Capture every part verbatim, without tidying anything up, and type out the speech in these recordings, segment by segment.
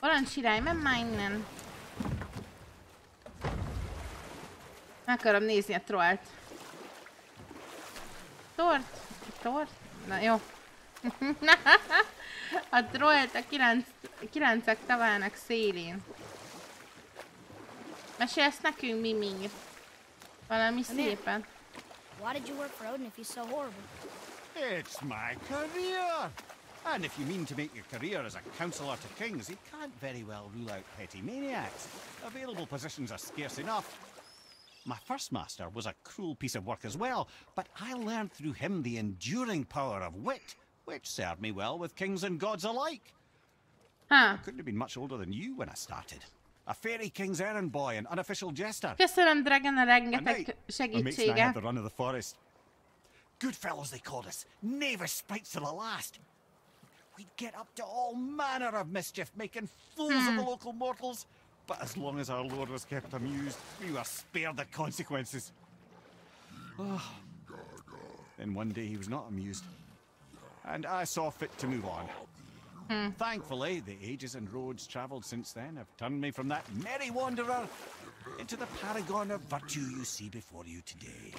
Parancsirály, menj már innen. Meg akarom nézni a trollt. Tort? Tort? Na jó. A trollt a kilenc, kilencek tavának szélén. Mesélsz nekünk, Mimir? Valami szépen. Why did you work for Odin if he's so horrible? It's my career! And if you mean to make your career as a counselor to kings, he can't very well rule out petty maniacs. Available positions are scarce enough. My first master was a cruel piece of work as well, but I learned through him the enduring power of wit, which served me well with kings and gods alike. Huh. I couldn't have been much older than you when I started. A fairy king's errand boy and unofficial jester. Köszönöm, Dragon, a At rengeteg night, my mates and I segítséget. had the run of the forest. Good fellows they called us, knavish sprites to the last. We'd get up to all manner of mischief, making fools of the local mortals. But as long as our lord was kept amused, we were spared the consequences. Oh. Then one day he was not amused, and I saw fit to move on. Hmm. Thankfully, the ages and roads travelled since then have turned me from that merry wanderer into the paragon of virtue you see before you today.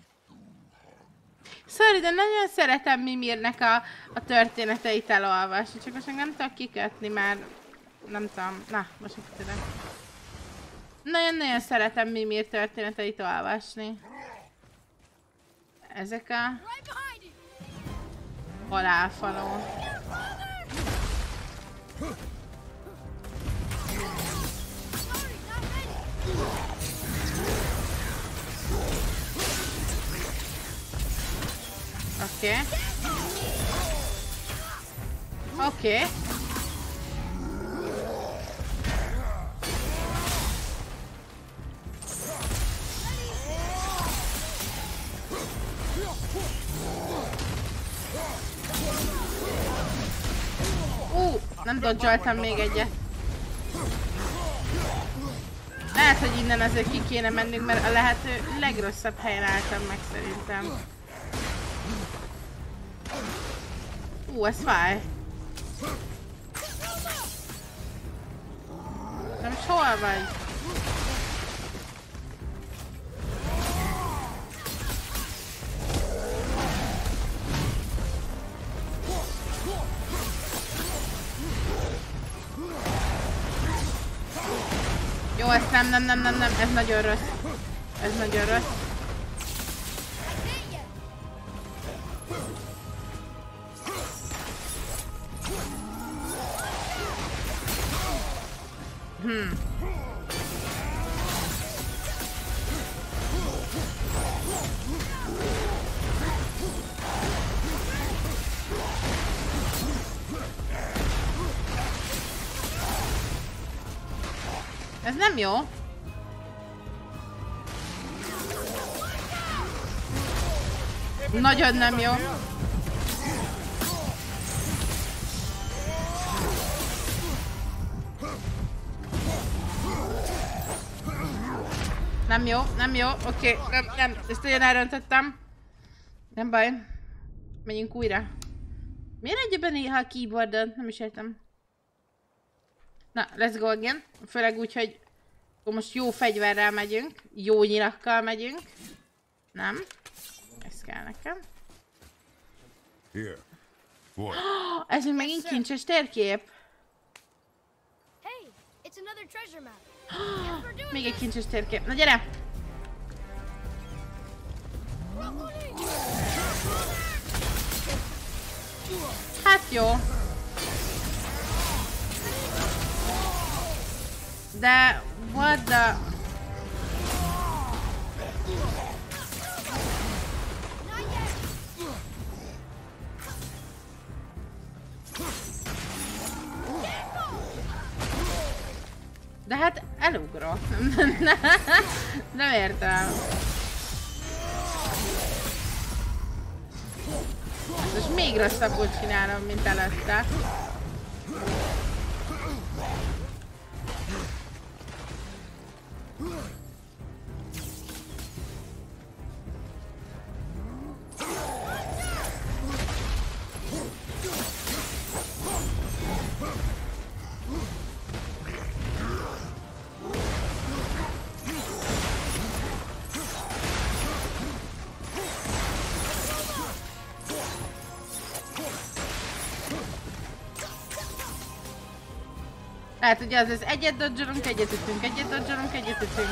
Sorry, de nagyon szeretem Mimirnek a, a történeteit elolvasni, csak most nem tudok kikötni, már nem tudom, na, most itt tudom. Nagyon-nagyon szeretem Mimir történeteit olvasni. Ezek a halálfaló. Oké. Okay. Oké. Okay. Ú, nem dodge-oltam még egyet. Lehet, hogy innen azért ki kéne mennünk, mert a lehető legrosszabb helyen álltam meg szerintem. Ú, ez fáj. Nem is hol vagy? Jó, ezt nem, nem, nem, nem, nem, ez nagyon rossz. Ez nagyon rossz. Hmm. Ez nem jó. Nagyon nem jó. Nem jó, nem jó, oké, okay. nem, nem, ezt olyan elrontottam. Nem baj. Menjünk újra. Miért adja be néha a keyboardot? Nem is értem. Na, let's go again. Főleg úgy, hogy akkor most jó fegyverrel megyünk. Jó nyilakkal megyünk. Nem. Ez kell nekem. Here. What? Ez még megint kincses térkép. Hey, it's another treasure map. Még egy kincses térkép. Na gyere! Hát jó. De what the... De hát elugrok. Nem értem. Most még rosszabbul csinálom, mint előtte. Hát ugye az, az egyet dodge-olunk, egyet ütünk, egyet dodge-olunk, egyet ütünk.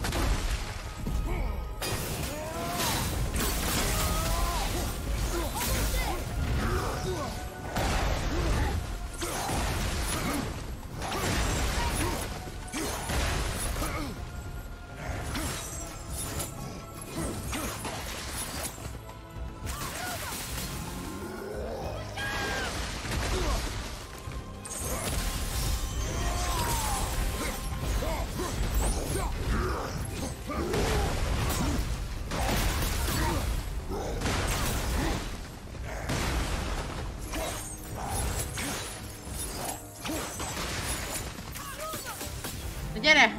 Gyere!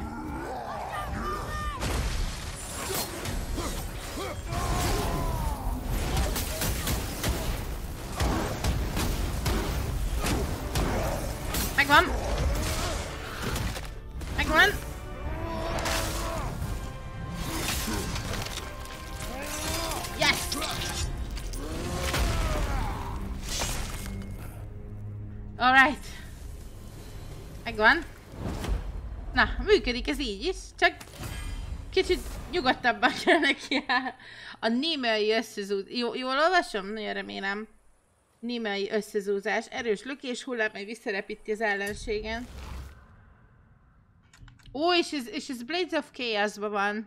Megvan! Megvan! Yes! Alright. Megvan. Na, működik ez így is, csak kicsit nyugodtabban kell neki a némely összezúzás. Jó, jól olvasom? Nagyon remélem. Némely összezúzás. Erős lökés hullám, mely visszarepíti az ellenségen. Ó, és ez, és ez Blades of Chaos-ban van.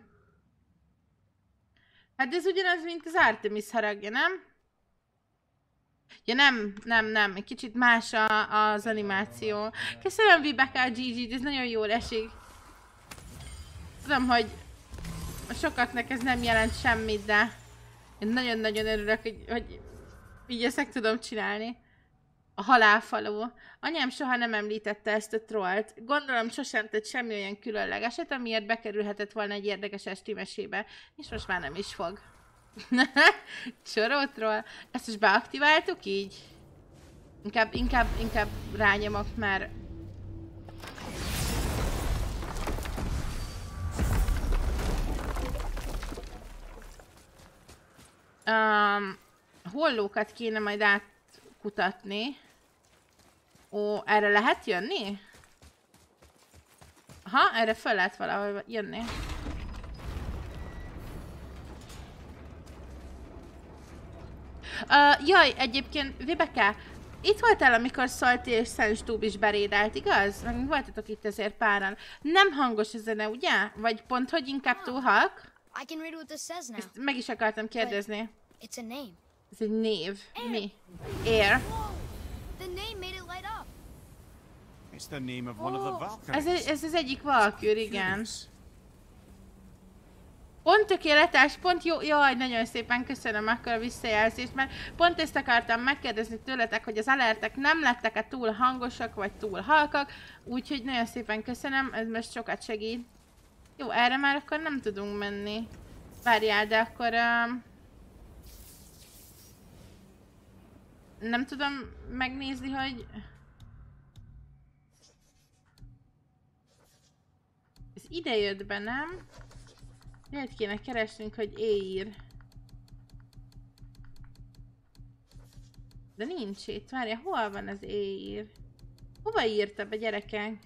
Hát ez ugyanaz, mint az Artemis haragja, nem? Ja nem, nem, nem. Egy kicsit más a, az animáció. Köszönöm Vibeka gé gé-t, ez nagyon jól esik. Tudom, hogy sokaknak ez nem jelent semmit, de én nagyon-nagyon örülök, hogy, hogy így ezt meg tudom csinálni. A halálfaló. Anyám soha nem említette ezt a trollt. Gondolom sosem tett semmi olyan különlegeset, amiért bekerülhetett volna egy érdekes esti mesébe. És most már nem is fog. Csorótról. Ezt is beaktiváltuk így? Inkább, inkább, inkább rányomok, mert... Um, hollókat kéne majd átkutatni. Ó, erre lehet jönni? Aha, erre föl lehet valahol jönni. Uh, jaj, egyébként, Vibeke, itt voltál, amikor Salty és Sandstube is berédelt, igaz? Meg voltatok itt ezért páran. Nem hangos a zene, ugye? Vagy pont, hogy inkább túl halk? I can read what this says now. Ezt meg is akartam kérdezni. It's a name. Ez egy név. Mi? Air. The name made it light up. It's the name of one of the Ez, Valkyries. ez az egyik Valkür, igen. Pont tökéletes, pont jó, jaj, nagyon szépen köszönöm akkor a visszajelzést, mert pont ezt akartam megkérdezni tőletek, hogy az alertek nem lettek-e túl hangosak, vagy túl halkak, úgyhogy nagyon szépen köszönöm, ez most sokat segít. Jó, erre már akkor nem tudunk menni. Várjál, de akkor... Um, nem tudom megnézni, hogy... Ez ide jött be, nem? Miért kéne keresnünk, hogy éír. De nincs itt, várja, hol van az éír? Hova írta be, gyerekek?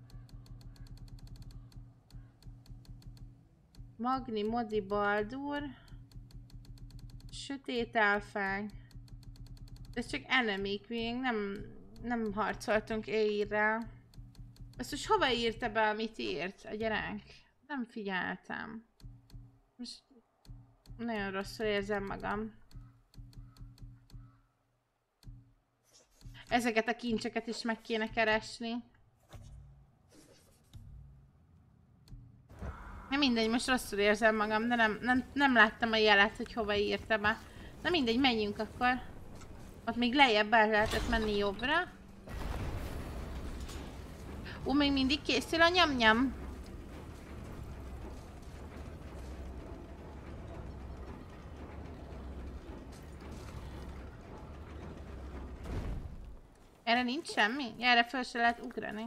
Magni, Modi, Baldur. Sötét álfánk. Ez csak enemik, még nem, nem harcoltunk éírrel. Ezt most hova írta be, amit írt a gyerek? Nem figyeltem. Most nagyon rosszul érzem magam. Ezeket a kincseket is meg kéne keresni. Na mindegy, most rosszul érzem magam, de nem, nem, nem láttam a jelet, hogy hova írta be. Na mindegy, menjünk akkor. Ott még lejjebb el lehetett menni jobbra. Ó, még mindig készül a nyam-nyam. Erre nincs semmi? Erre fel se lehet ugrani.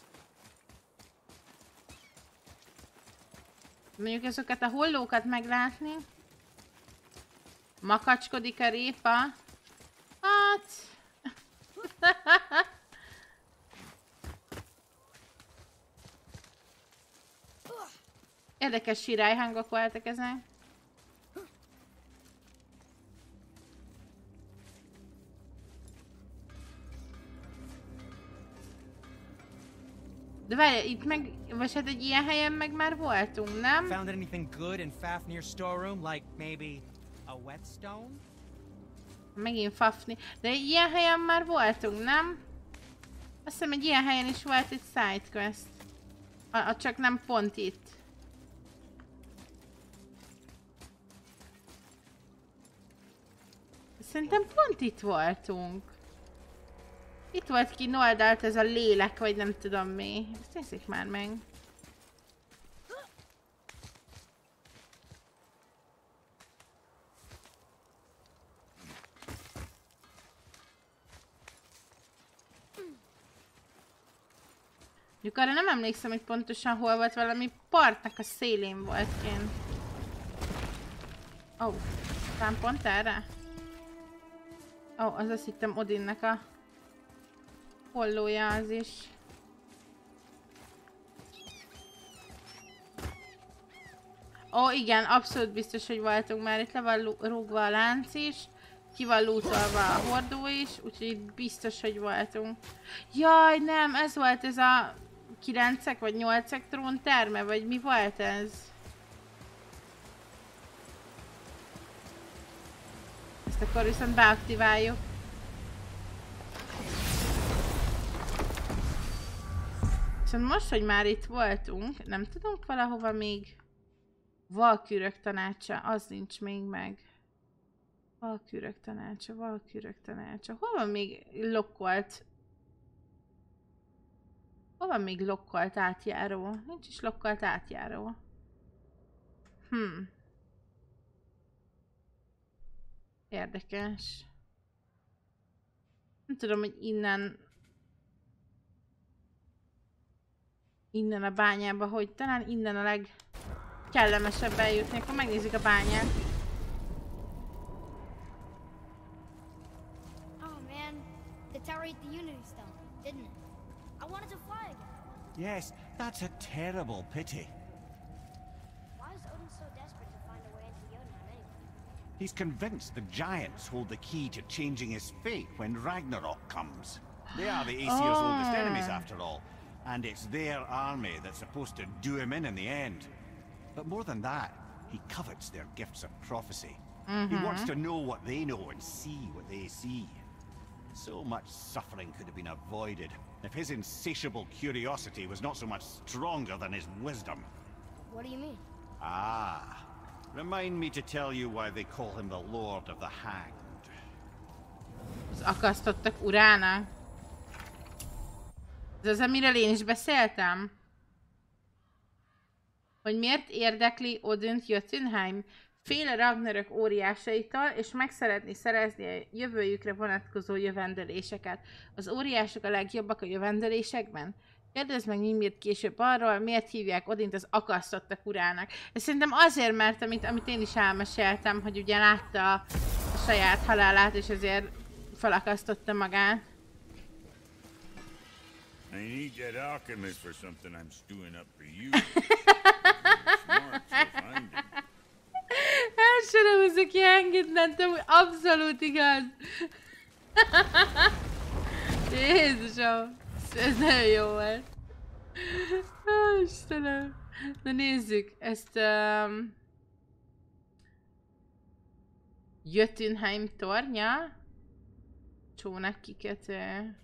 Mondjuk ezeket a hollókat meglátni. Makacskodik a répa. Hát... érdekes sirályhangok voltak ezek. De várj, itt meg, vagy hát egy ilyen helyen meg már voltunk, nem? Found anything good in Fafnir's storeroom, like maybe a whetstone? Megint Fafnir. De egy ilyen helyen már voltunk, nem? Azt hiszem egy ilyen helyen is volt egy sidequest. A, a csak nem pont itt. Szerintem pont itt voltunk. Itt volt ki oldalt ez a lélek, vagy nem tudom mi. Ezt nézzük már meg. Mondjuk arra nem emlékszem, hogy pontosan hol volt, valami partnak a szélén volt kint. Ó, oh, talán pont erre? Ó, oh, az azt hittem Odinnek a hollója az is. Ó, oh, igen, abszolút biztos, hogy voltunk már. Itt le van rúgva a lánc is. Ki van lootolva a hordó is, úgyhogy itt biztos, hogy voltunk. Jaj, nem, ez volt ez a kilencek vagy nyolcak trón terme, vagy mi volt ez? Ezt akkor viszont beaktiváljuk. Viszont most, hogy már itt voltunk, nem tudunk valahova még valkürök tanácsa, az nincs még meg. Valkürök tanácsa, valkürök tanácsa. Hol van még lokkolt? Hol van még lokkolt átjáró? Nincs is lokkolt átjáró. Hm. Érdekes. Nem tudom, hogy innen... Innen a bányába, hogy talán innen a legkellemesebb eljutni. Akkor megnézzük a bányát. The tower ate the Unity Stone, didn't it? I wanted to fly again. Yes, that's a terrible pity. Why is Odin so desperate to find a way into Jotunheim anyway? He's convinced the giants hold the key to changing his fate when Ragnarok comes. They are the Aesir's Oh. oldest enemies after all, and it's their army that's supposed to do him in in the end. But more than that, he covets their gifts of prophecy. Mm-hmm. He wants to know what they know and see what they see. So much suffering could have been avoided if his insatiable curiosity was not so much stronger than his wisdom. What do you mean? Ah, remind me to tell you why they call him the Lord of the Hanged. Az akasztottak urának. Ez az, amiről én is beszéltem? Hogy miért érdekli Odint Jotunheim? Fél a Ragnarök óriásaitól, és meg szeretné szerezni a jövőjükre vonatkozó jövendeléseket. Az óriások a legjobbak a jövendelésekben? Kérdezd meg Mimírt később arról, miért hívják Odint az akasztottak urának. Ez szerintem azért, mert amit, amit én is elmeséltem, hogy ugye látta a, a saját halálát, és ezért felakasztotta magát. I need that alchemist for something I'm stewing up for you. Smart, so find him. El sem húzzuk ki engednem, te abszolút igaz. Jézusom, ez nagyon jó volt. Ó, Istenem. Na nézzük, ezt... Um... Jotunheim tornya. Csónak kikötő.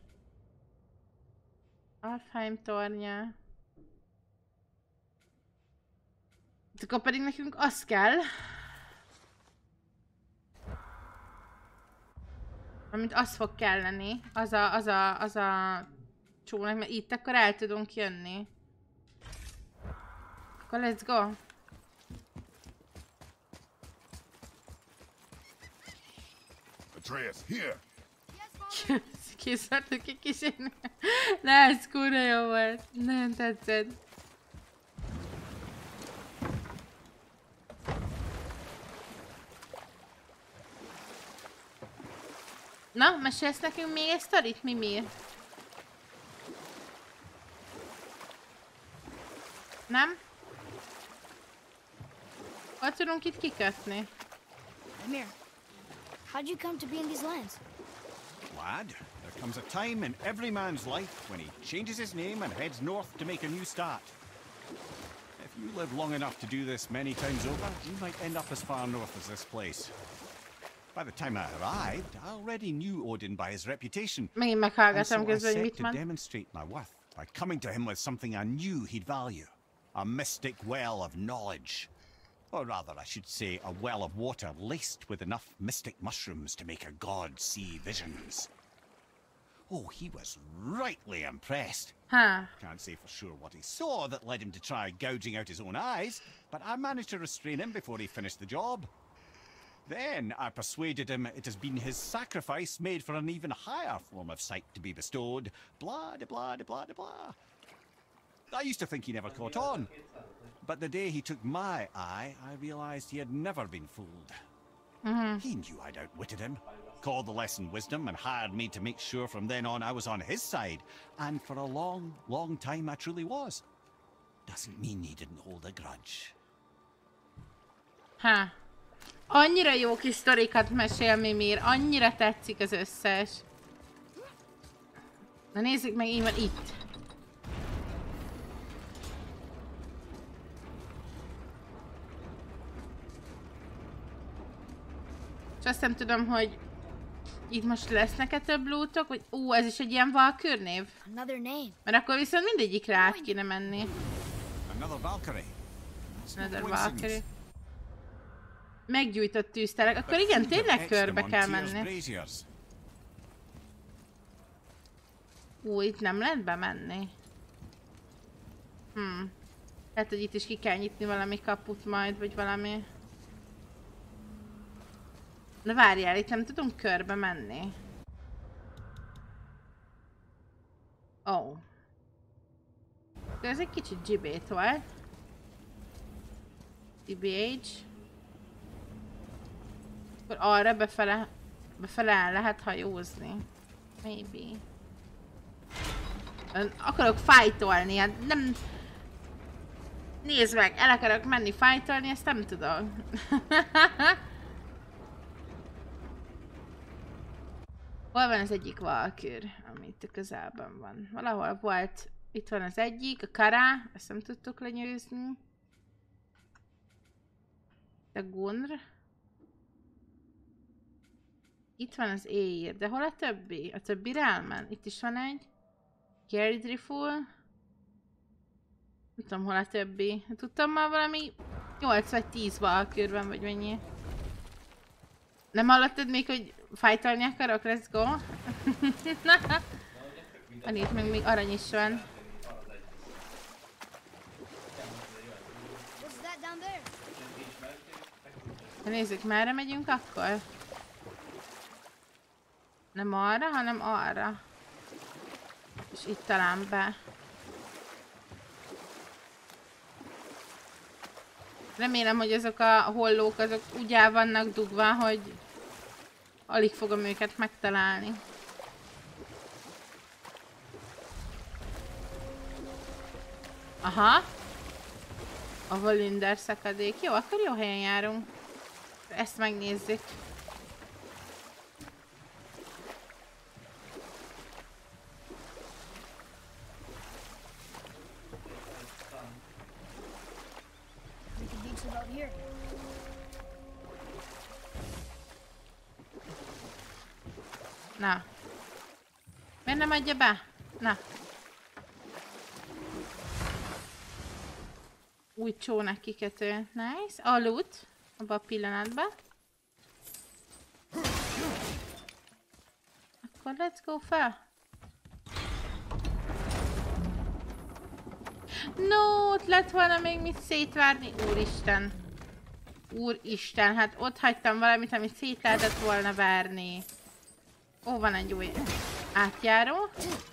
Alfheim tornya. Akkor pedig nekünk az kell. Amint az fog kelleni. Az a, az a, az a csónak, mert itt akkor el tudunk jönni. Akkor let's go. Atreus, here! Kész voltunk ki kísérni. De ez kurva jó volt. Nagyon tetszett. Na, mesélsz nekünk még egy sztorit, Mimir? Nem? Hol tudunk itt kikötni? Amir, how'd you come to be in these lands? Lad, there comes a time in every man's life when he changes his name and heads north to make a new start. If you live long enough to do this many times over, you might end up as far north as this place. By the time I arrived, I already knew Odin by his reputation. Megint And meghallgatom so I közben, hogy set mit to mond. demonstrate my worth by coming to him with something I knew he'd value. A mystic well of knowledge. Or rather, I should say, a well of water laced with enough mystic mushrooms to make a god see visions. Oh, he was rightly impressed. Huh. Can't say for sure what he saw that led him to try gouging out his own eyes, but I managed to restrain him before he finished the job. Then I persuaded him it has been his sacrifice made for an even higher form of sight to be bestowed. Blah, de blah, de blah, de blah. I used to think he never caught on. But the day he took my eye, I realized he had never been fooled. Mm-hmm. He knew I'd outwitted him, called the lesson wisdom, and hired me to make sure from then on I was on his side. And for a long, long time I truly was. Doesn't mean he didn't hold a grudge. Ha. Annyira jó kis sztorikat mesél Mimir, annyira tetszik az összes. Na nézzük meg, így van itt. És azt nem tudom, hogy itt most lesznek-e több lootok, vagy ú, ez is egy ilyen Valkyr név? Another name. Mert akkor viszont mindegyikre át kéne menni. Another Valkyrie. That's no Another coincidence. Valkyrie. Meggyújtott tűztelek, akkor igen, tényleg körbe kell menni. Braziers. Ú, itt nem lehet bemenni. Hm. Lehet, hogy itt is ki kell nyitni valami kaput majd, vagy valami. Na várjál, itt nem tudunk körbe menni. Ó. Oh. Ez egy kicsit dzsibét volt. té bé há. Akkor arra befele, befele el lehet hajózni. Maybe. Akarok fájtolni, hát nem... Nézd meg, el akarok menni fájtolni, ezt nem tudom. Hol van az egyik Valkyr, ami itt a közelben van? Valahol volt, itt van az egyik, a Kara, ezt nem tudtuk lenyőzni. A Gunr. Itt van az Éír, de hol a többi? A többi elmen. Itt is van egy. Geridriful. Nem tudom, hol a többi. Tudtam már valami nyolc vagy tíz Valkyrben, vagy mennyi. Nem hallottad még, hogy fájtolni akarok? Let's go! Van itt meg még arany is van. What's that down there? De nézzük, merre megyünk akkor? Nem arra, hanem arra. És itt talán be. Remélem, hogy azok a hollók azok úgy el vannak dugva, hogy alig fogom őket megtalálni. Aha. A Völundr szakadék. Jó, akkor jó helyen járunk. Ezt megnézzük. Na. Miért nem adja be? Na. Új csónak kikötő. Nice. A loot. Abba a pillanatban. Akkor let's go fel. No, ott lett volna még mit szétvárni. Úristen. Úristen, hát ott hagytam valamit, amit szét lehetett volna várni. Ó, van egy új átjáró.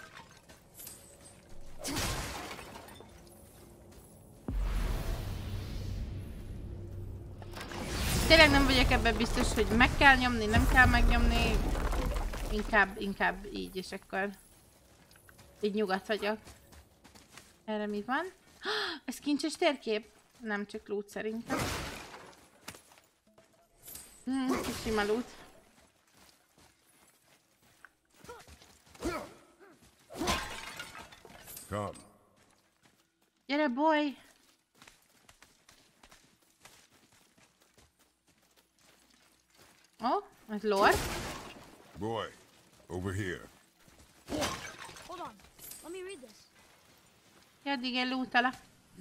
Tényleg nem vagyok ebben biztos, hogy meg kell nyomni, nem kell megnyomni. Inkább, inkább így, és akkor így nyugodt vagyok. Erre mi van? Ez kincses térkép? Nem csak loot szerintem. Hmm, kis sima loot. Come. Gyere, boy! Oh, ez lore. Boy, over here. Hold on. Let me read this. Ja, addig én lootalak.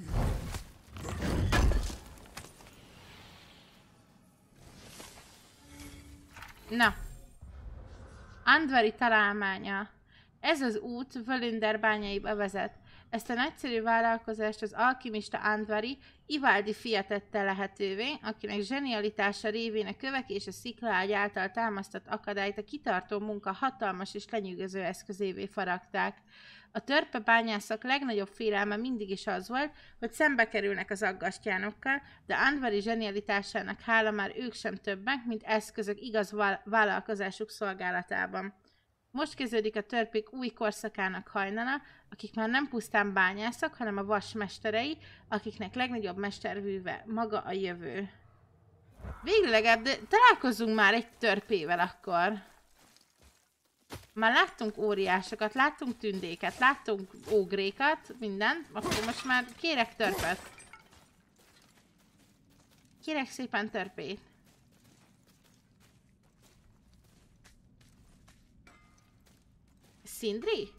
Na. Andvari találmánya. Ez az út Völünder bányaiba vezet. Ezt a nagyszerű vállalkozást az alkimista Andvari Ivaldi fia tette lehetővé, akinek zsenialitása révén a kövek és a sziklaágy által támasztott akadályt a kitartó munka hatalmas és lenyűgöző eszközévé faragták. A törpe bányászok legnagyobb félelme mindig is az volt, hogy szembe kerülnek az aggastyánokkal, de Andvari zsenialitásának hála már ők sem többek, mint eszközök igaz vállalkozásuk szolgálatában. Most kezdődik a törpék új korszakának hajnala, akik már nem pusztán bányászok, hanem a vas mesterei, akiknek legnagyobb mesterhűve maga a jövő. Végleg, de találkozzunk már egy törpével akkor. Már láttunk óriásokat, láttunk tündéket, láttunk ógrékat, mindent, akkor most már kérek törpet. Kérek szépen törpét. Sindri?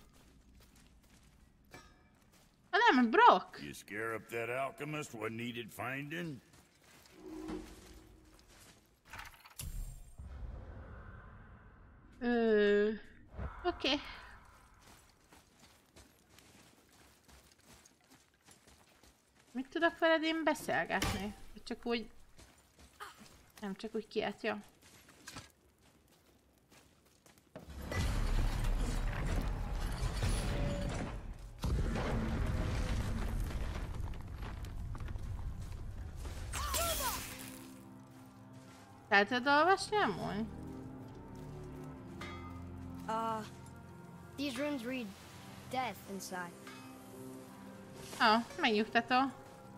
Ah, nem, Brock. You scare up that alchemist what needed finding? Ö... Oké. Okay. Mit tudok veled én beszélgetni? Csak úgy... Nem csak úgy kiállt, jó? El tudod olvasni amúgy? Uh, these runes read death inside. Ó, oh, megnyugtató.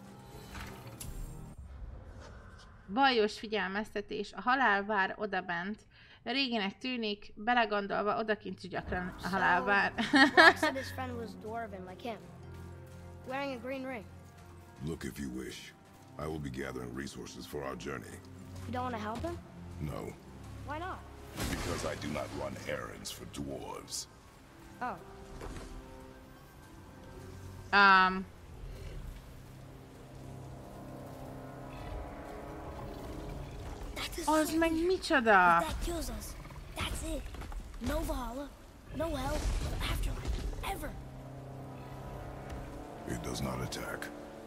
Bajos figyelmeztetés, a halál vár odabent. Réginek tűnik, belegondolva odakint is gyakran a halál vár. Brock said his friend was dwarven like him, wearing a green ring. Look if you wish. I will be gathering resources for our journey. You don't want to help him? No, Why not? because I do not run errands for dwarves. Oh. Um... Az meg micsoda? That kills us. That's it. No Valhalla, no hell, no afterlife, ever. It does not attack.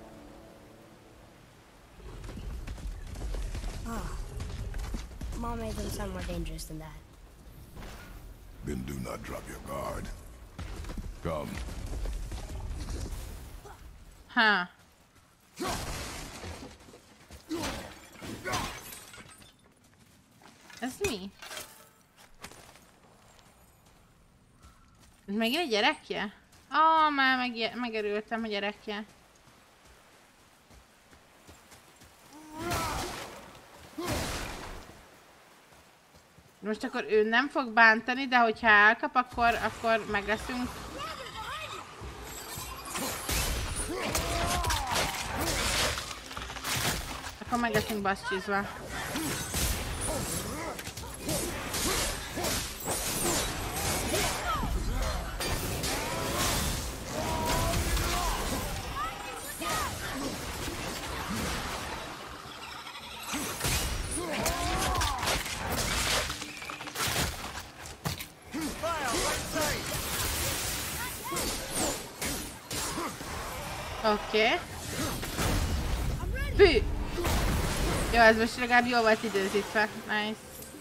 Ah. Mom made them sound more dangerous than that. Then do not drop your guard. Come. Ha. Ez mi? Ez megint egy gyerekje? Ah, már meg, megerültem a gyerekje. Most akkor ő nem fog bántani, de hogyha elkap, akkor, akkor meg leszünk. Akkor meg leszünk baszcsizva. Oké. Okay. Fű! Jó, ez most legalább jól volt időzítve. Nice.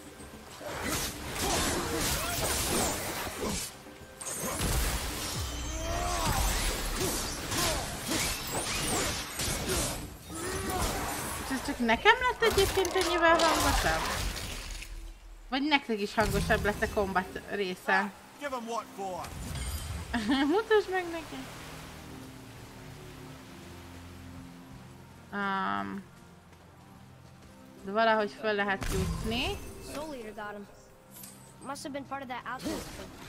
És ez csak nekem lett egyébként ennyivel hangosabb? Vagy nektek is hangosabb lett a combat része? Mutasd meg neki! Um, De valahogy föl lehet jutni. Soul Eater got him. Must have been part of that outpost.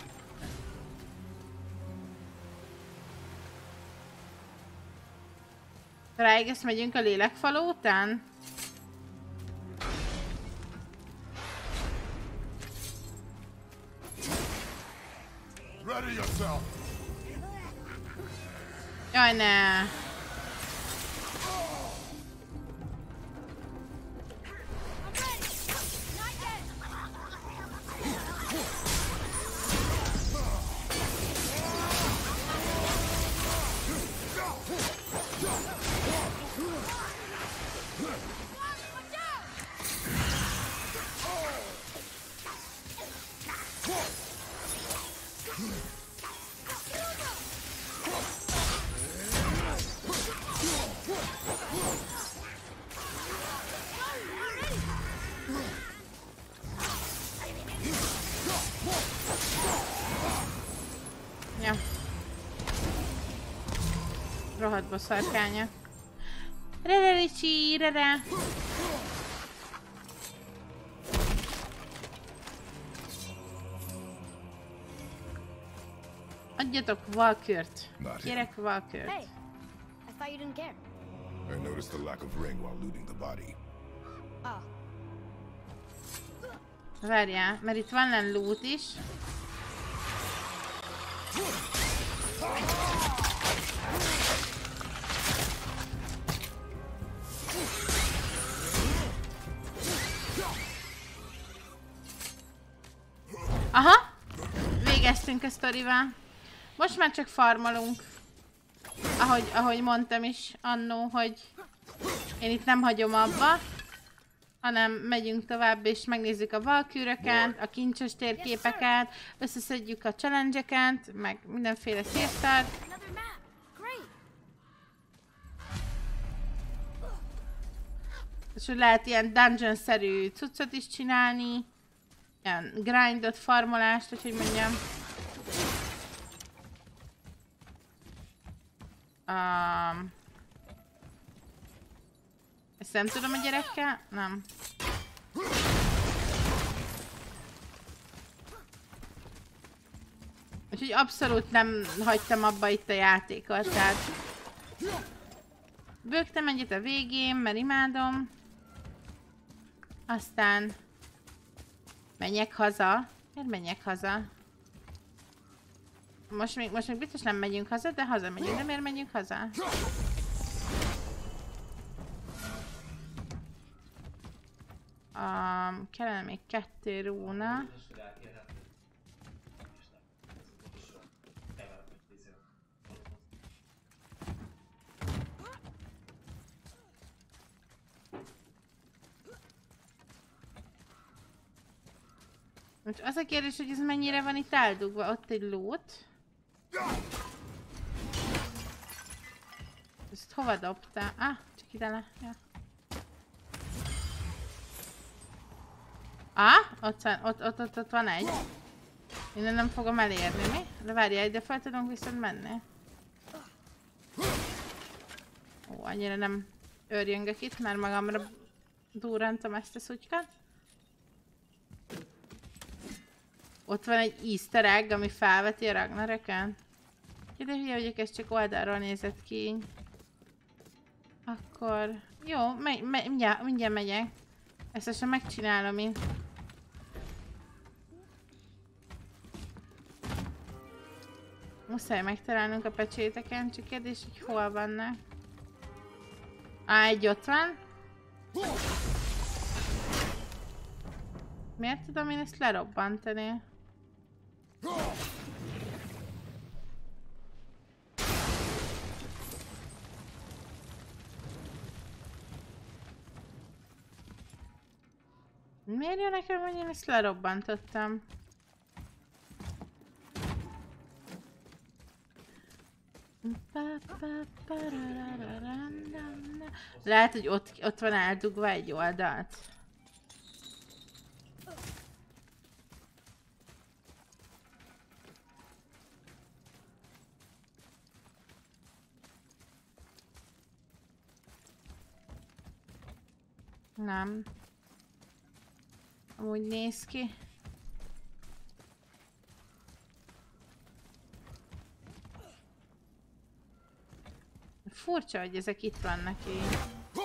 Ráigesz, megyünk a lélekfaló után? Ready yourself. Jaj, ne! Ja. Rohadt boszorkánya. Rere Ricsi, rere! Adjatok Valkyrt. Kérek Valkyrt. Hey, I thought you didn't care. I noticed the lack of ring while looting the body. Oh, Várjál, mert itt van len loot is. Aha! Végeztünk a sztorival. Most már csak farmolunk. Ahogy, ahogy mondtam is annó, hogy én itt nem hagyom abba, hanem megyünk tovább és megnézzük a valkűröket, a kincses térképeket, összeszedjük a challenge-eket, meg mindenféle szírszart. another map. Great. És hogy lehet ilyen dungeon-szerű cuccot is csinálni, ilyen grindot, farmolást, hogy hogy mondjam. Um, ezt nem tudom a gyerekkel? Nem. Úgyhogy abszolút nem hagytam abba itt a játékot, tehát... Bőgtem egyet a végén, mert imádom. Aztán... Menjek haza. Miért menjek haza? Most még, most még biztos nem megyünk haza, de haza megyünk. De miért megyünk haza? Um, kellene még kettő rúna. Most az a kérdés, hogy ez mennyire van itt eldugva. Ott egy lót. Ezt hova dobtál? Ah, csak ide le. Ja. Ah, ott, van, ott, ott, ott, ott van egy. Innen nem fogom elérni, mi? De várjál, ide fel tudunk viszont menni. Ó, annyira nem őrjöngök itt, mert magamra durrantom ezt a szutykát. Ott van egy easter egg, ami felveti a Ragnarökön. De hülye vagyok, ez csak oldalról nézett ki. Akkor... Jó, me me mindjárt, mindjárt megyek. Ezt most megcsinálom én. Muszáj megtalálnunk a pecséteken, csak kérdés, hogy hol vannak. Á, egy ott van. Miért tudom én ezt lerobbantani? Miért jön nekem, hogy én ezt lerobbantottam? Lehet, hogy ott, ott van eldugva egy oldalt. Nem. Amúgy néz ki. Furcsa, hogy ezek itt vannak így.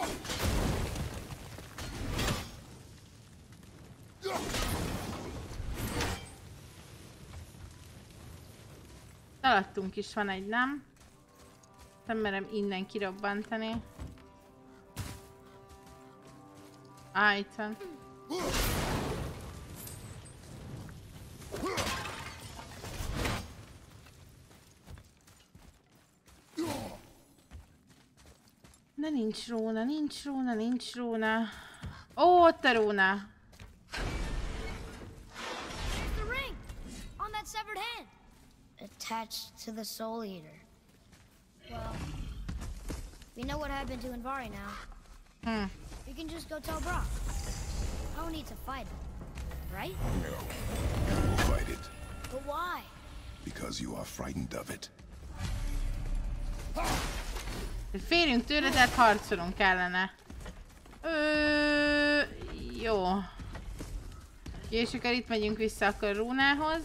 Alattunk is van egy, nem? Nem merem innen kirobbantani. Á, itt van. De nincs róna, nincs róna, nincs róna. Ó, ott a róna. The ring! On that severed hand! Attached to the Soul Eater. Well, we know what happened to Invari now. Hmm. We can just go tell Brock. I don't need to fight him, right? No. You'll fight it. But why? Because you are frightened of it. Félünk tőle, tehát harcolunk kellene. Ö, jó. És akkor itt megyünk vissza akkor Rúnához.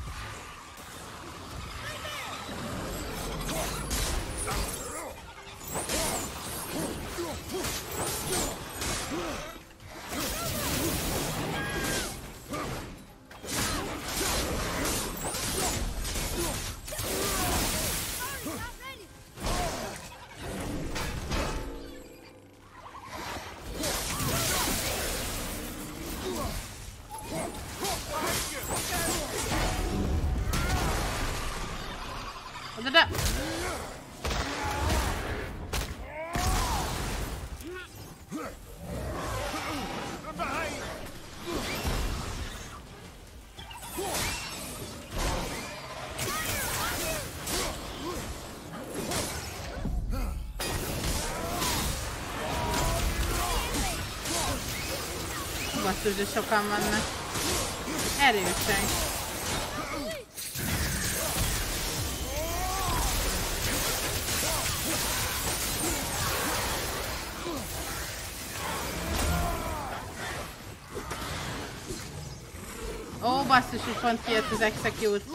Oda-da! Basszus, de sokan vannak. Erősek. Ó, basszus, hogy pont kijött az execute.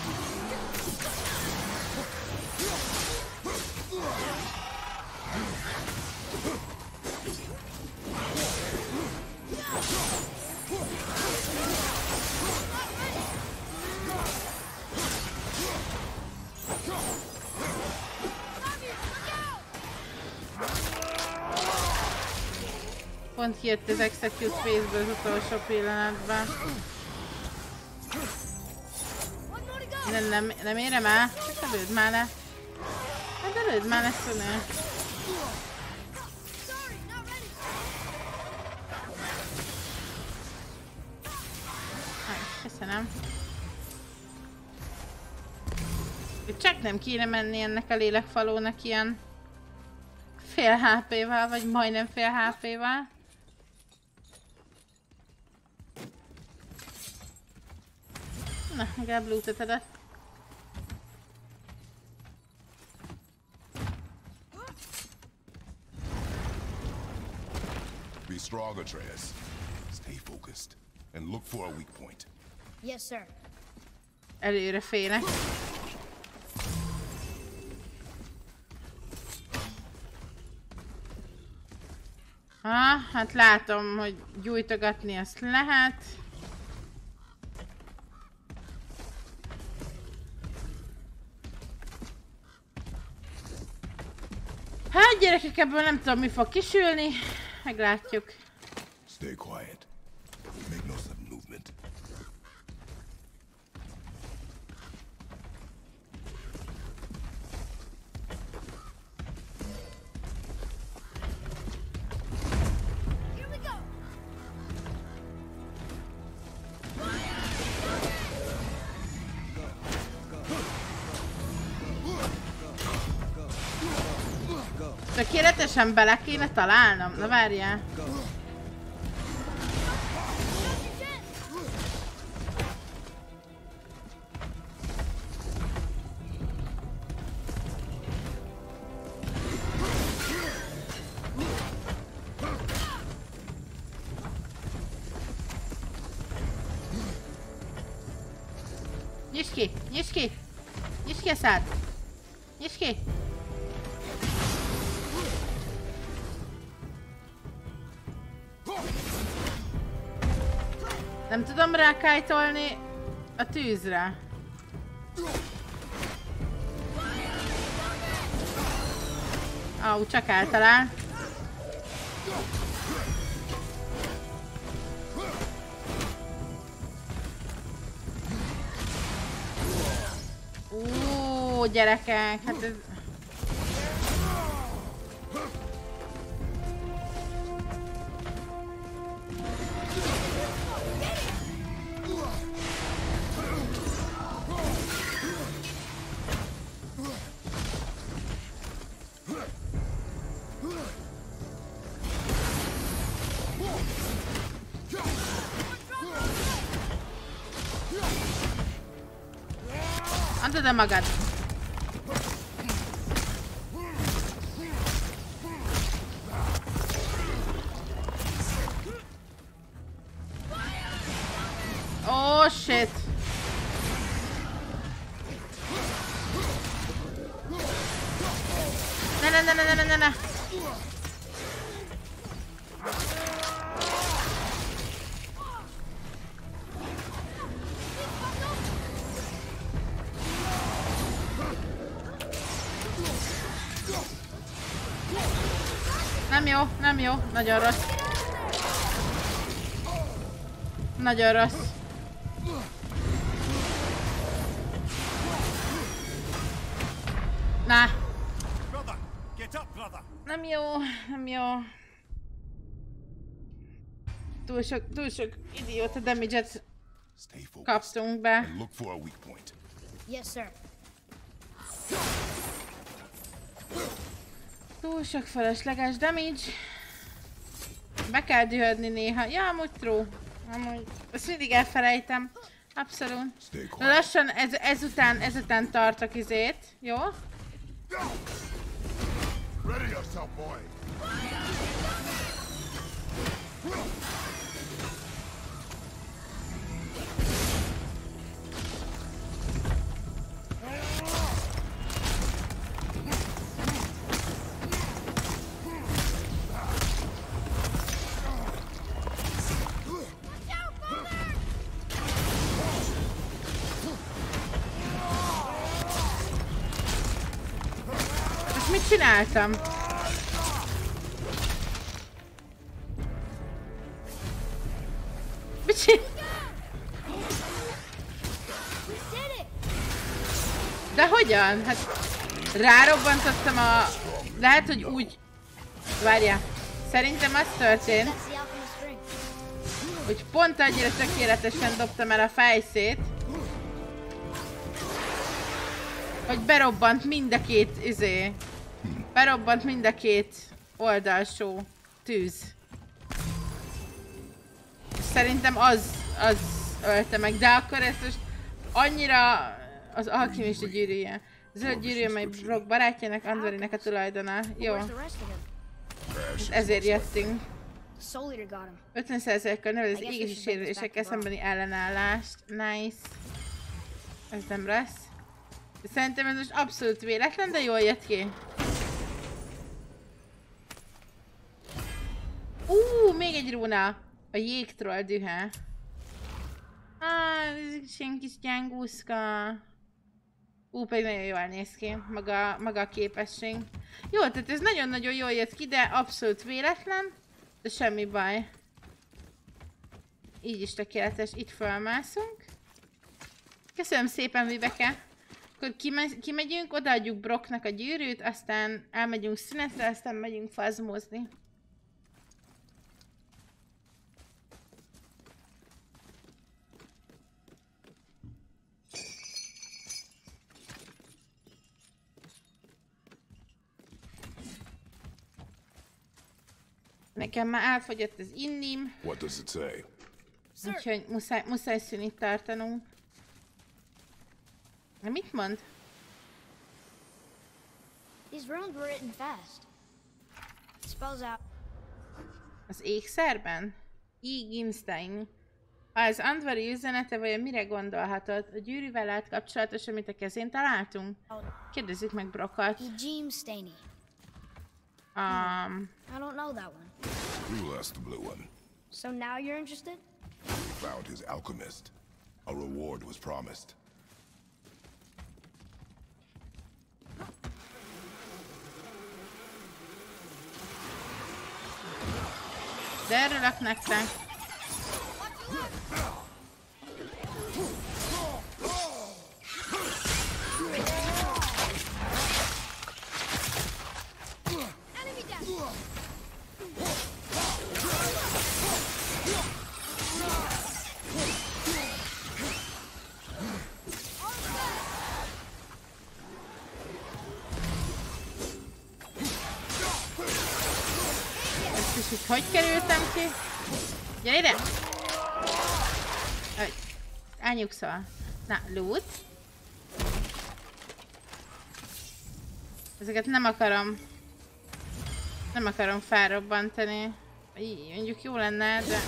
Pont kijött az execute phase-ből az utolsó pillanatban. Nem, nem, nem érem el? Csak lőd már le. Hát de lőd már le, szönő. Köszönöm. Csak nem kéne menni ennek a lélekfalónak ilyen fél há pé-vel, vagy majdnem fél há pé-vel. Na, legalább lootot adott. Be strong, Atreus. Stay focused and look for a weak point. Yes, sir. Előre félek. Ha, hát látom, hogy gyújtogatni azt lehet. Hát gyerekek, ebből nem tudom mi fog kisülni. Meglátjuk. Stay quiet. Make no sudden movement. Here we go. Tökéletesen bele kéne találnom. Na várjál. Nyisd ki! Nyisd ki! Nyisd ki a szád! Nyisd ki! Nem tudom rákájtolni a tűzre. Au, csak eltalál. Ó, gyerekek, hát ez... Add oda magad! Oh shit! Ne ne ne ne ne ne ne! Nem jó, nem jó, nagyon rossz. Nagyon rossz. Na. Nem jó, nem jó. Túl sok, túl sok idióta damage-et kaptunk be. Yes, sir. Túl sok felesleges damage. Be kell dühödni néha. Ja, amúgy true. Amúgy. Ezt mindig elfelejtem. Abszolút. Lassan ez, ezután, ezután tartok izét. Jó? Mit csináltam? Mit csináltam? De hogyan? Hát rárobbantottam a... Lehet, hogy úgy... Várjál. Szerintem az történt, hogy pont annyira tökéletesen dobtam el a fejszét, hogy berobbant mind a két izé. Berobbant mind a két oldalsó tűz. Szerintem az, az ölte meg, de akkor ezt most annyira az alkimista gyűrűje. Zöld gyűrű, amely Brock barátjának, Andvarinek a tulajdona. Jó. Ezért jöttünk. ötven százalékkal növeli az égési sérülésekkel szembeni ellenállást. Nice. Ez nem rossz. Szerintem ez most abszolút véletlen, de jól jött ki. Ú, még egy rúna. A jégtroll dühe. Ah, ez egy ilyen kis gyengúszka. Ú, pedig nagyon jól néz ki. Maga, maga a képesség. Jó, tehát ez nagyon-nagyon jól jött ki, de abszolút véletlen. De semmi baj. Így is tökéletes. Itt fölmászunk. Köszönöm szépen, Vibeke. Akkor kime kimegyünk, odaadjuk Brocknak a gyűrűt, aztán elmegyünk szünetre, aztán megyünk fazmozni. Nekem már elfogyott az innim. What does it say? Úgyhogy muszáj, muszáj szünit tartanunk. Na mit mond? These runes were written fast. It spells out. Az ékszerben? Iginstein. Ha ez Andvari üzenete, vajon mire gondolhatod? A gyűrűvel állt kapcsolatos, amit a kezén találtunk? Kérdezzük meg Brockot. Eugene Staney. Um, I don't know that one. Who lost the blue one? So now you're interested? We found his alchemist. A reward was promised. De örülök nektek. Enemy down. És itt hogy kerültem ki? Gyere ide! Hogy? Elnyugszol. Na, loot. Ezeket nem akarom. Nem akarom felrobbantani. Így, mondjuk jó lenne, de...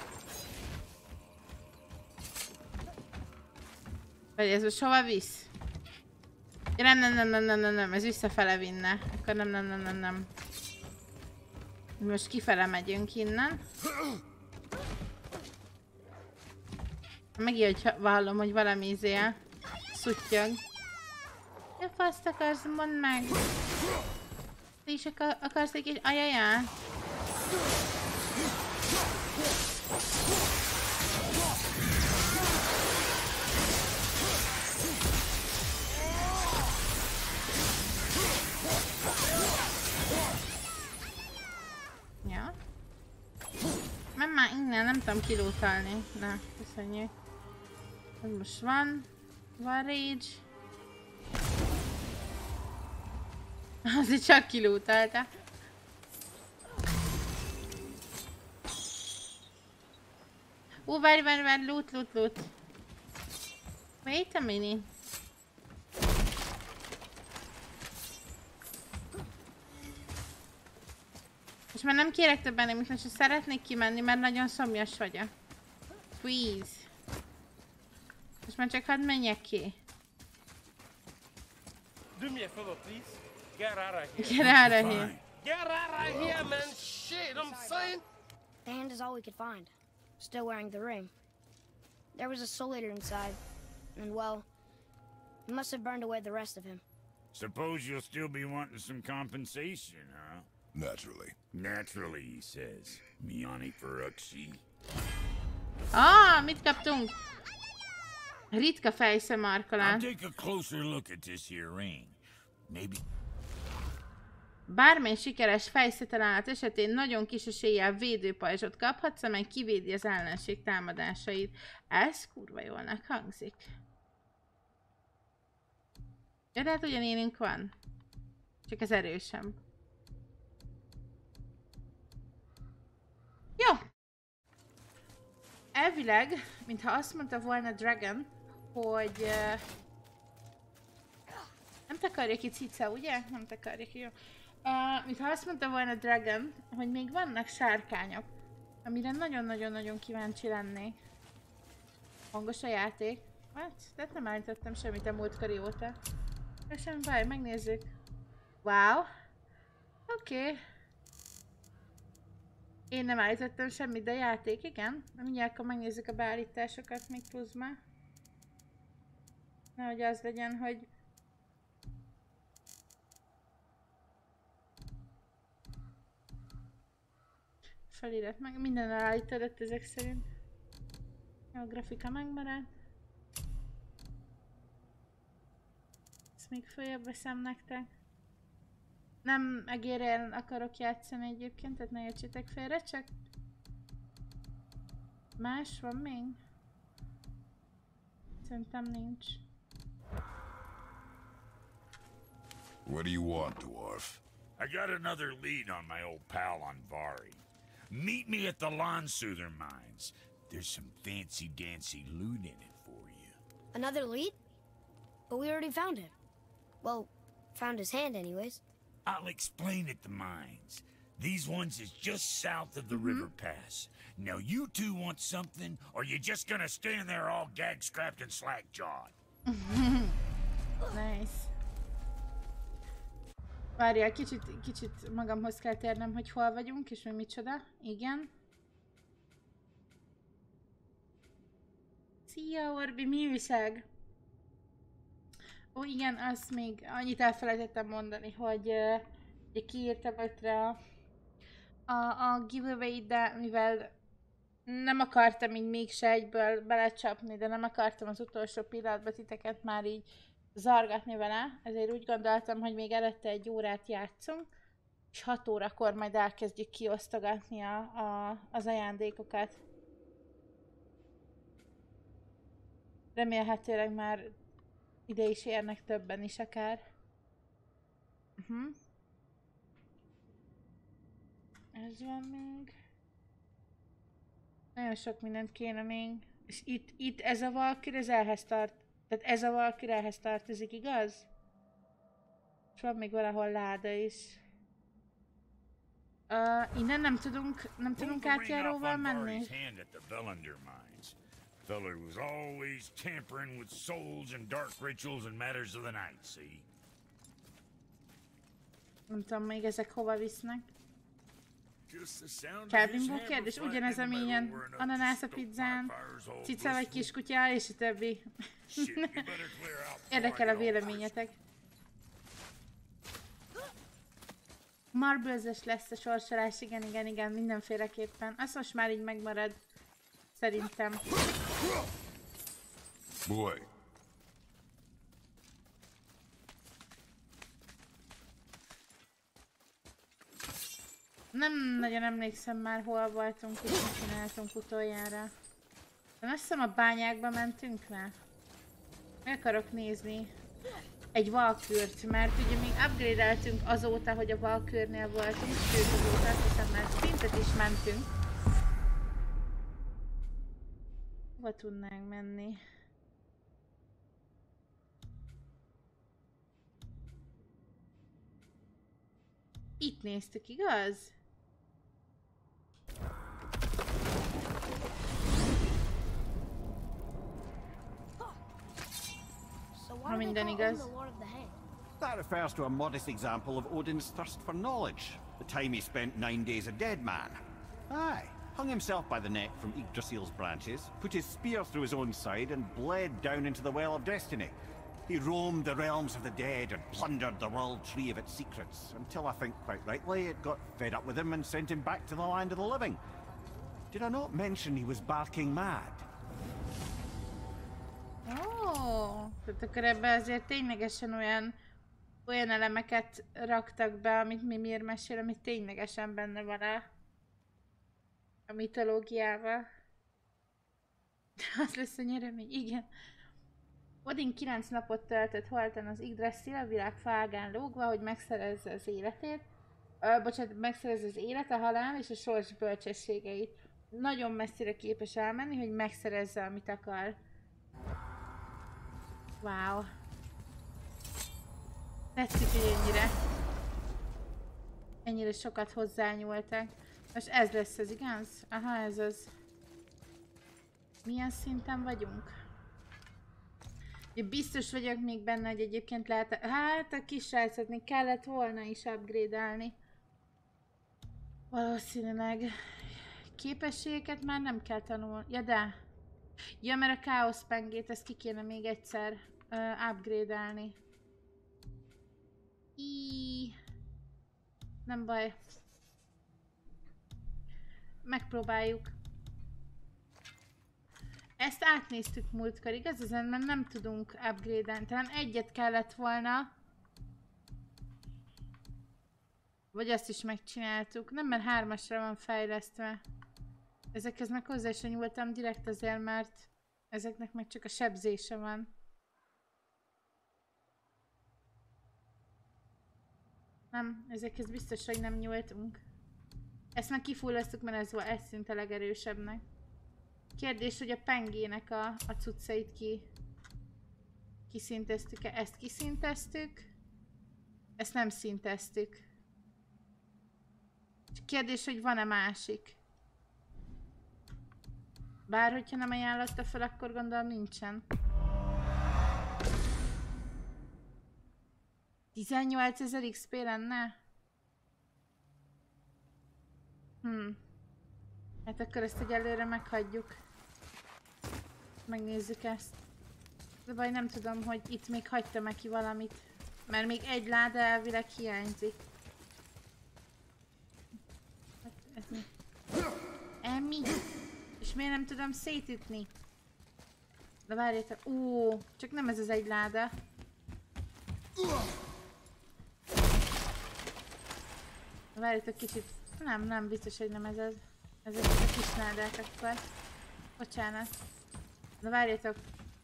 Vagy ez most hova visz? Ja, nem, nem, nem, nem, nem, nem, nem, ez visszafele vinne. Akkor nem, nem, nem, nem, nem. Most kifele megyünk innen. Megint, hogy vallom, hogy valami izé szuttyog. Ja, faszt akarsz, mondd meg! Te is akar akarsz egy kis ajaját? Ja. Menj már innen, nem tudom kilótalni. Na, köszönjük. Ez most van. Van rage. Azért csak kilótalta. Ó, várj, várj, várj, loot, loot, loot. Wait a minute. És már nem kérek többen, amit most szeretnék kimenni, mert nagyon szomjas vagyok. Please. Most már csak hadd menjek ki. Do me a favor, please. Get out of here. Get out of here. Get out of here, man. Shit, I'm saying. The hand is all we could find. Still wearing the ring. There was a soul eater inside. And well, he must have burned away the rest of him. Suppose you'll still be wanting some compensation, huh? Naturally. Naturally, he says. Miani Feruxi. Ah, mit kaptunk? Ritka fejszemarkolát. I'll take a closer look at this here ring. Maybe. Bármely sikeres fejszetalálat esetén nagyon kis eséllyel védőpajzsot kaphatsz, amely kivédi az ellenség támadásait. Ez kurva jólnak hangzik. Ja, de hát ugyanélünk van. Csak ez erősem. Jó! Elvileg, mintha azt mondta volna Dragon, hogy... Uh, nem takarja ki cica, ugye? Nem takarja ki, jó. Uh, mintha azt mondta volna Dragon, hogy még vannak sárkányok, amire nagyon-nagyon-nagyon kíváncsi lennék. Hangos a játék. Hát, de nem állítottam semmit a múltkori óta. De sem baj, megnézzük. Wow. Oké. Okay. Én nem állítottam semmit, de a játék, igen. Mindjárt akkor megnézzük a beállításokat még pluszban. Nehogy az legyen, hogy... Felirat meg, minden elállítodott ezek szerint. Jó, a grafika megmaradt. Ezt még följebb veszem nektek. Nem egérrel akarok játszani egyébként, tehát ne értsétek félre, csak... Más van még? Szerintem nincs. What do you want, dwarf? I got another lead on my old pal Andvari. Meet me at the Lawn Soother Mines. There's some fancy-dancy loot in it for you. Another lead? But we already found him. Well, found his hand anyways. I'll explain at the mines. These ones is just south of the mm-hmm. river pass. Now you two want something, or you just gonna stand there all gag-scrapped and slack-jawed? Nice. Várjál, kicsit, kicsit magamhoz kell térnem, hogy hol vagyunk, és mi micsoda. Igen. Szia, Orbi, mi újság? Ó, igen, azt még annyit elfelejtettem mondani, hogy uh, kiírtam ötre a, a, a giveaway-t, de mivel nem akartam így mégse egyből belecsapni, de nem akartam az utolsó pillanatban titeket már így zargatni vele, ezért úgy gondoltam, hogy még előtte egy órát játszunk, és hat órakor majd elkezdjük kiosztogatni a, a, az ajándékokat. Remélhetőleg már ide is érnek többen is akár. Uh-huh. Ez van még. Nagyon sok mindent kéne még. És itt, itt ez a Valkyrie, ez elhez tart. Tehát ez a Valkyrie elhez tartozik, igaz? És van még valahol láda is. Uh, innen nem tudunk, nem tudunk átjáróval menni. Feller was always tampering with souls and dark rituals and matters of the night, see? Nem tudom még ezek hova visznek. Kelvinból kérdés, ugyanez a mélyen, ananász a pizzán, cica vagy kiskutyál, és a többi. Érdekel a véleményetek. Marbles-es lesz a sorsolás, igen, igen, igen, mindenféleképpen. Az most már így megmarad. Szerintem. Boy. Nem nagyon emlékszem már, hol voltunk és mit csináltunk utoljára. De azt hiszem a bányákba mentünk le. Meg akarok nézni egy Valkürt, mert ugye még upgrade-eltünk azóta, hogy a Valkürnél voltunk, sőt azóta azt hiszem már szintet is mentünk. Hova tudnánk menni? Itt néztük, igaz? Ha minden igaz. That refers to a modest example of Odin's thirst for knowledge. The time he spent nine days a dead man. Aye. Hung himself by the neck from Yggdrasil's branches, put his spear through his own side, and bled down into the Well of Destiny. He roamed the realms of the dead and plundered the World Tree of its secrets, until I think quite rightly it got fed up with him and sent him back to the land of the living. Did I not mention he was barking mad? Oh, tehát akkor ebbe azért ténylegesen olyan, olyan elemeket raktak be, amit Mimir mesél, amit ténylegesen benne van a, a mitológiában. Az lesz a nyeremény, igen. Odin kilenc napot töltött holtan az Yggdrasil, a világ fágán lógva, hogy megszerezze az életét. Ö, bocsánat, megszerezze az élet, a halál és a sors bölcsességeit. Nagyon messzire képes elmenni, hogy megszerezze, amit akar. Wow. Tetszik, hogy ennyire. Ennyire sokat hozzányúltak. Most ez lesz az, igaz? Aha, ez az. Milyen szinten vagyunk? Én biztos vagyok még benne, hogy egyébként lehet... Hát a kis srácotni kellett volna is upgrade-elni. Valószínűleg. Képességeket már nem kell tanulni. Ja, de... Ja, mert a Chaos Pengét, ezt ki kéne még egyszer uh, upgrade-elni. Íííí. Nem baj. Megpróbáljuk. Ezt átnéztük múltkor, igaz? Ezen már nem tudunk upgrade-elni. Talán egyet kellett volna. Vagy azt is megcsináltuk. Nem, mert hármasra van fejlesztve. Ezekhez meg hozzá sem nyúltam direkt azért, mert ezeknek meg csak a sebzése van. Nem, ezekhez biztos, hogy nem nyúltunk. Ezt már kifulloztuk, mert ez, ez szinte legerősebbnek. Kérdés, hogy a pengének a, a cuccait ki kiszinteztük-e? Ezt kiszinteztük. Ezt nem szinteztük. Kérdés, hogy van-e másik? Bár hogyha nem ajánlotta fel, akkor gondolom nincsen. tizennyolcezer iksz pé lenne? Hm. Hát akkor ezt egyelőre meghagyjuk. Megnézzük ezt. De baj, nem tudom, hogy itt még hagytam-e ki valamit. Mert még egy láda elvileg hiányzik. Hát ez mi? Emmi? És miért nem tudom szétütni? De várjátok, ó, csak nem ez az egy láda. De várjátok kicsit, nem, nem, biztos, hogy nem ez az. Ez a kis ládák akkor. Bocsánat. De várjátok.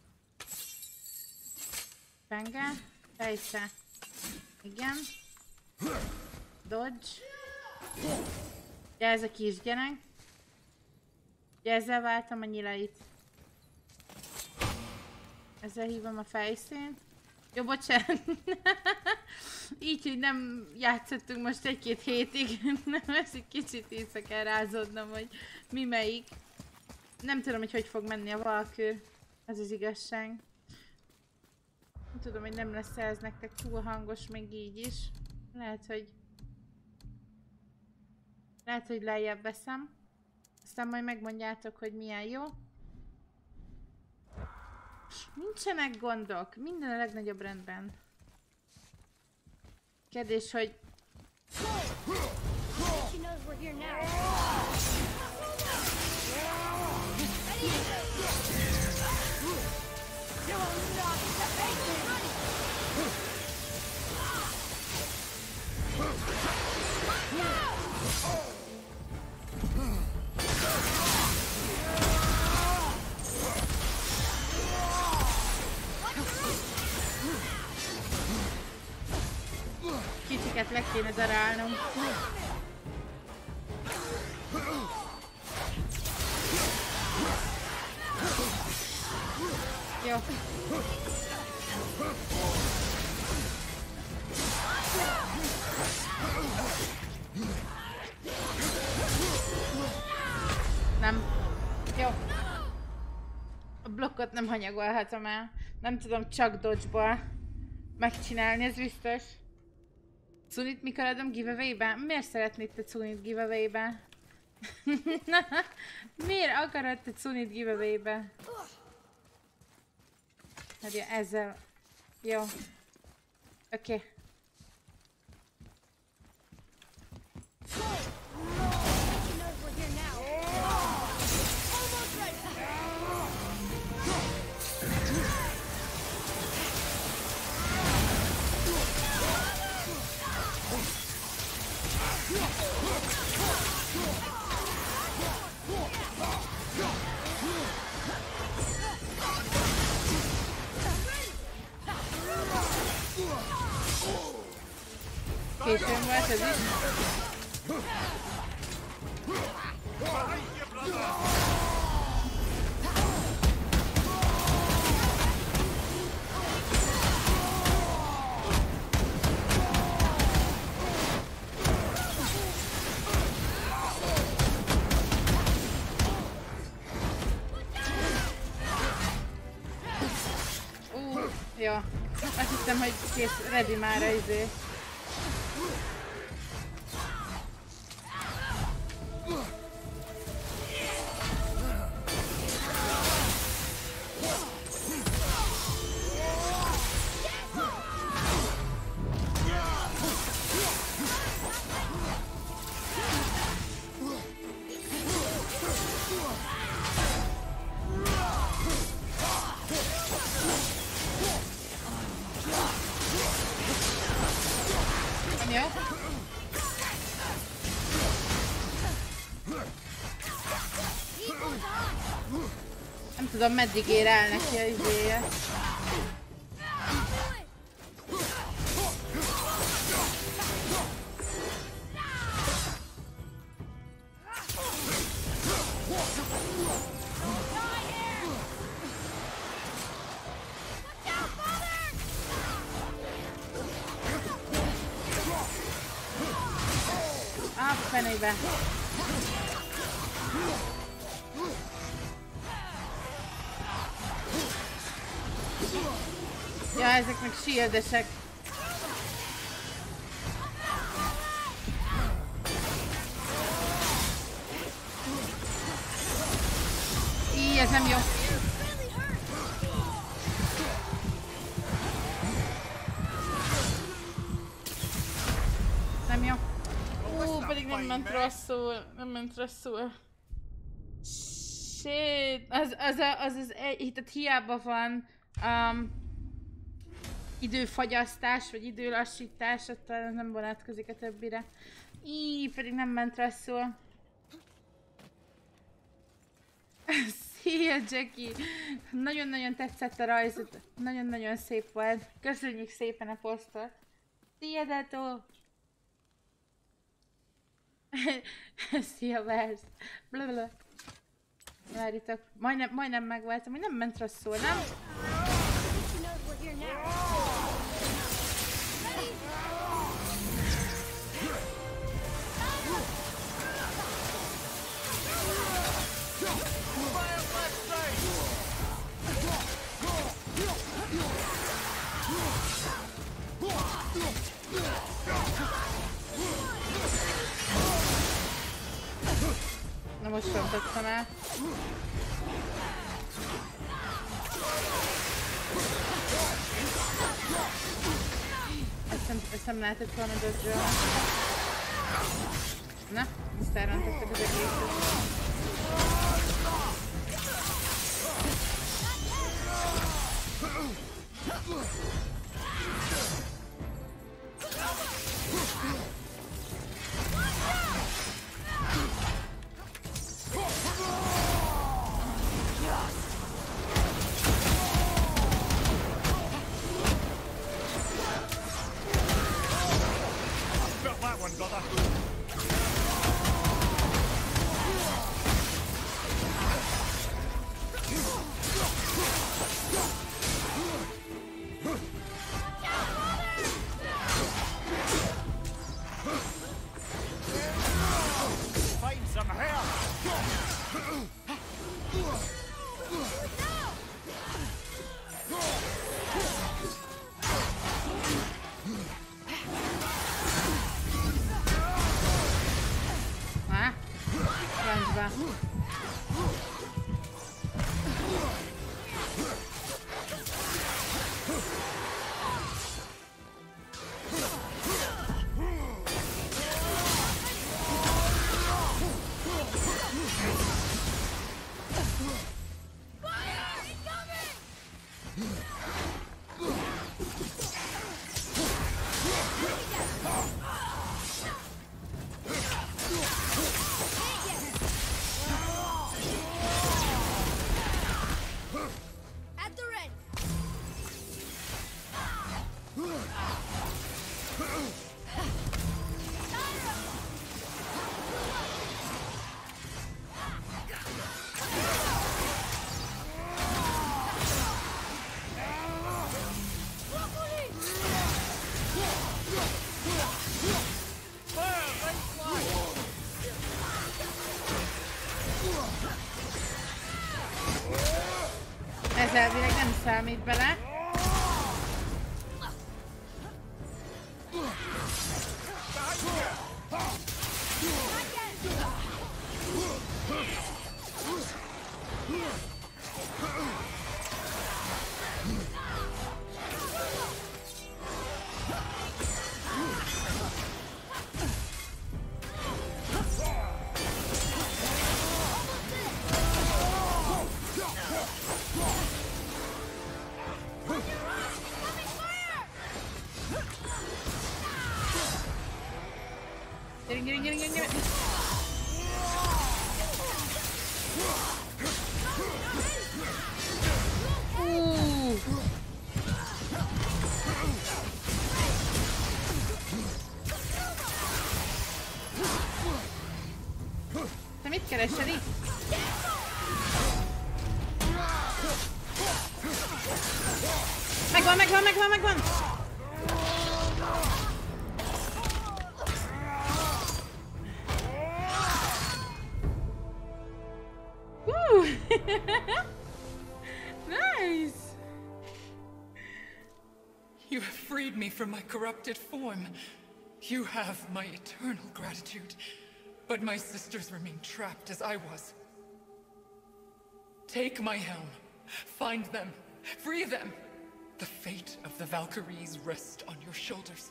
Penge, fejsze. Igen. Dodge. Ja, ez a kisgyerek. Ja, ezzel váltam a nyilait. Ezzel hívom a fejszént. Jó, bocsánat. Így, hogy nem játszottunk most egy-két hétig. Nem, ez egy kicsit észre kell rázódnom, hogy mi melyik. Nem tudom, hogy hogy fog menni a Valkür. Ez az igazság. Nem tudom, hogy nem lesz ez nektek túl hangos még így is. Lehet, hogy... Lehet, hogy lejjebb veszem. Aztán majd megmondjátok, hogy milyen jó. Nincsenek gondok. Minden a legnagyobb rendben. Kérdés, hogy... Kicsiket le kéne darálnom. Jó. Nem. Jó. A blokkot nem hanyagolhatom el. Nem tudom csak dodge-ból megcsinálni, ez biztos. Cunit mikor adom giveaway-be? Miért szeretnéd te Cunit giveaway-be? Miért akarod te Cunit giveaway-be? Hát ja, ezzel... Jó. Oké. Okay. Későn volt ez is. Ú, jó. Azt hiszem, hogy kész, ready már a izé. Nem tudom, meddig ér el neki a izéje. fenébe. Ja, ezek meg shieldesek. Így, ez nem jó. Nem jó. Ú, pedig nem ment rosszul. Nem ment rosszul. Shit. Az az, az, az egy, tehát hiába van um, időfagyasztás, vagy időlassítás, attól nem vonatkozik a többire. Így, pedig nem ment rosszul. Szia, Jackie! Nagyon-nagyon tetszett a rajzod. Nagyon-nagyon szép volt. Köszönjük szépen a posztot. Szia, Dato! Szia, Vers! Blablabla. Várjatok. Majdnem, majdnem megváltam, hogy nem ment rosszul, nem? Na most rontottam el. Ezt nem, ezt nem lehetett volna dörzsölni. Na, ezt elrontottad az egészet. Ez elvileg nem számít bele. Gyerünk, gyerünk, gyerünk, gyerünk, gyerünk! Uh. Te mit keresel itt? Megvan, megvan, megvan, megvan! You have freed me from my corrupted form. You have my eternal gratitude. But my sisters remain trapped as I was. Take my helm. Find them. Free them. The fate of the Valkyries rests on your shoulders.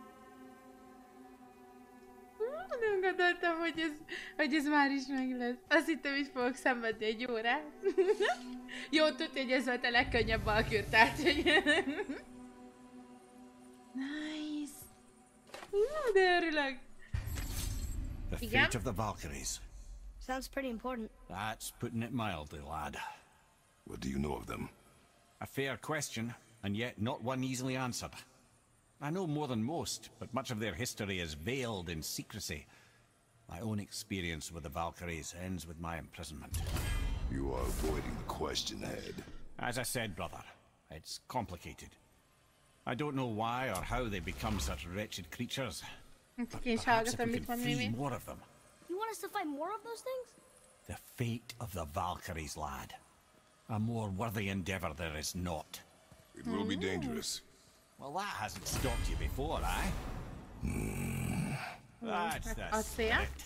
Nem gondoltam, hogy ez, hogy ez már is meg lesz. Azt hittem, hogy fogok szenvedni egy órát. Jó, tudja, hogy ez volt a legkönnyebb Valkyr, tehát hogy... Nice. Uh, de örülök. The Igen? fate of the Valkyries. Sounds pretty important. That's putting it mildly, lad. What do you know of them? A fair question, and yet not one easily answered. I know more than most, but much of their history is veiled in secrecy. My own experience with the Valkyries ends with my imprisonment. You are avoiding the question, Head. As I said, brother, it's complicated. I don't know why or how they become such wretched creatures. But perhaps if we could free more of them. You want us to fight more of those things? The fate of the Valkyries, lad. A more worthy endeavor there is not. It will be dangerous. Well, that hasn't stopped you before, eh? Hmm. That's the Acél. spirit.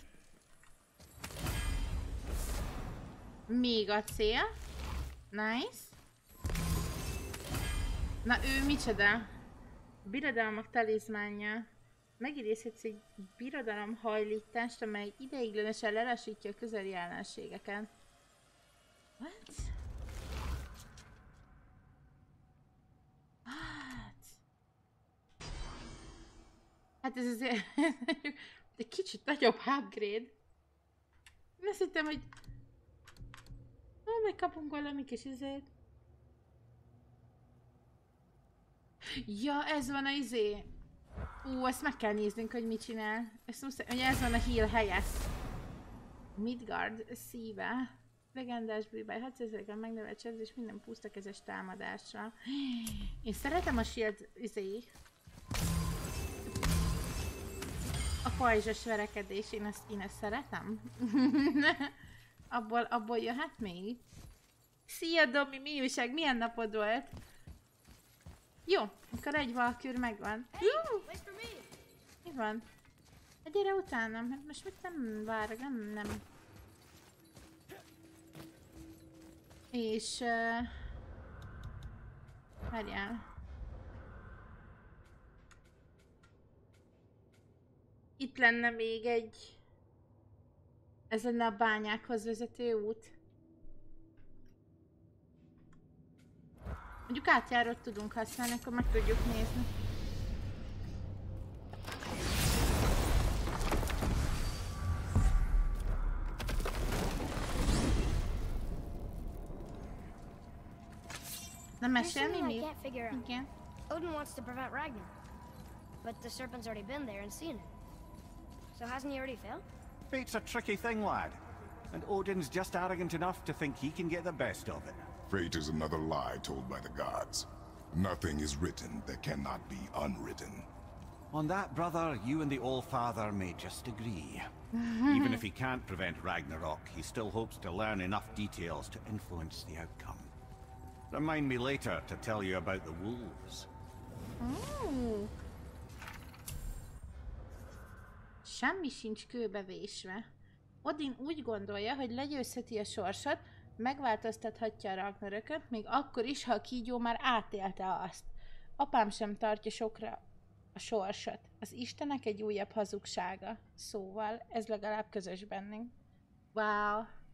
Még acél. Nice. Na ő micsoda? Birodalmak talizmánja. Megidézhetsz egy birodalom hajlítást, amely ideiglenesen lelassítja a közeli ellenségeket. What? What? Hát ez azért egy kicsit nagyobb upgrade. Én azt hittem, hogy ó, megkapunk valami kis izét. Ja, ez van a izé. Ú, ezt meg kell néznünk, hogy mit csinál. Ezt muszáj, hogy ez van a heal helyett. Midgard szíve. Legendás bűbáj, hatszázszerűen megnövelt sebzés és minden pusztakezes támadásra. Én szeretem a shield izé. A pajzsos verekedés, én ezt, én ezt szeretem. abból, abból jöhet még. Szia Domi, mi újság? Milyen napod volt? Jó, akkor egy Valkür megvan. Mi van? Gyere utánam, hát most mit nem várok, nem, nem. És... Uh, várjál. Itt lenne még egy... Ez lenne a bányákhoz vezető út. Mondjuk átjárót tudunk használni, akkor meg tudjuk nézni. Na mesélni mi? Igen. Odin wants to prevent Ragnar, but the serpent's already been there and seen it. So hasn't he already failed? Fate's a tricky thing, lad. And Odin's just arrogant enough to think he can get the best of it. Fate is another lie told by the gods. Nothing is written that cannot be unwritten. On that, brother, you and the All-Father may just agree. Even if he can't prevent Ragnarok, he still hopes to learn enough details to influence the outcome. Remind me later to tell you about the wolves. Oh. Semmi sincs kőbe vésve. Odin úgy gondolja, hogy legyőzheti a sorsot, megváltoztathatja a Ragnarököt, még akkor is, ha a kígyó már átélte azt. Apám sem tartja sokra a sorsot. Az Istenek egy újabb hazugsága. Szóval ez legalább közös bennünk. Wow.